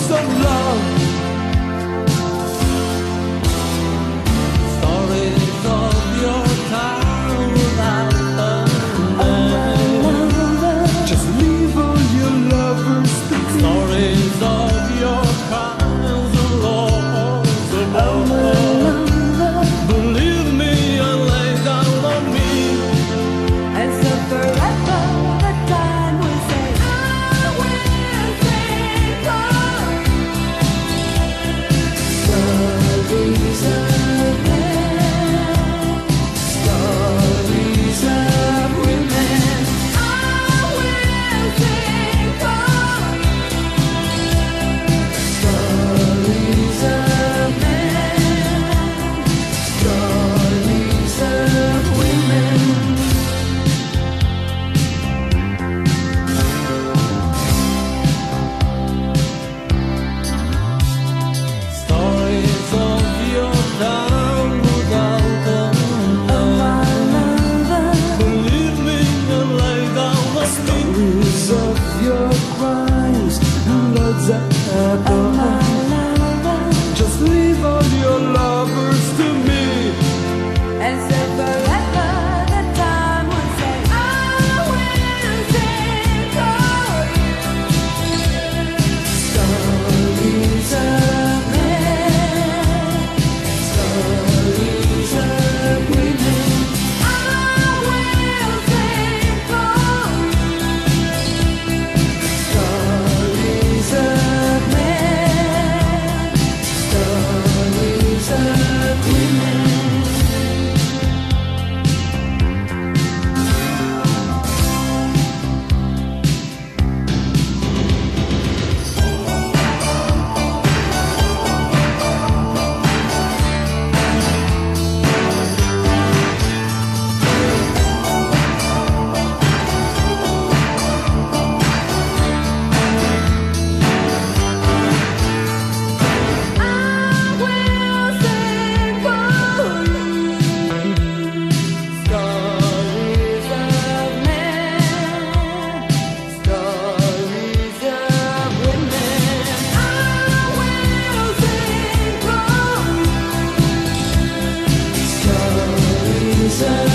stories of love, stories of your time without a man. Just leave all your lovers to be. Stories of your crimes and laws above. Believe me and lay down on me. And so forever the time will say, I will sing for stories of men, stories of women. I will sing for stories of men, stories of women. Stories of your time without a man. Believe me and lay down on me. Stories of your crimes and loads above. Just leave all your lovers to me. And so forever the time will say, I will sing for stories of men, stories of women. I will sing for stories of men, stories of women. I will sing for stories of men, stories of women. I will sing for stories of